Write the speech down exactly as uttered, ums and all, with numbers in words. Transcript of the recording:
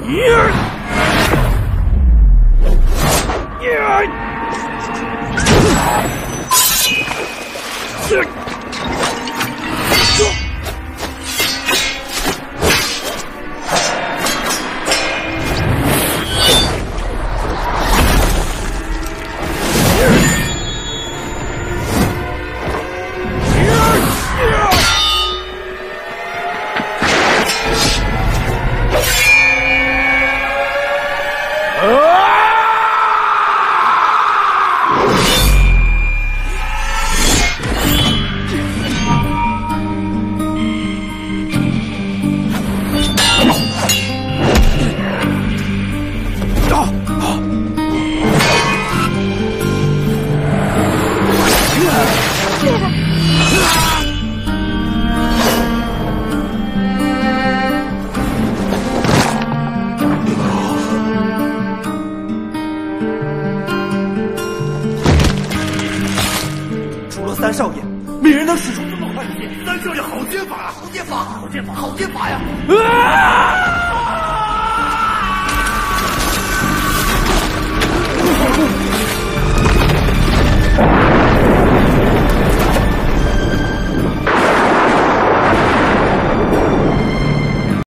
三少爷，没人能使出这么快的剑。三少爷好剑法，好剑法，好剑法，好剑法呀！啊！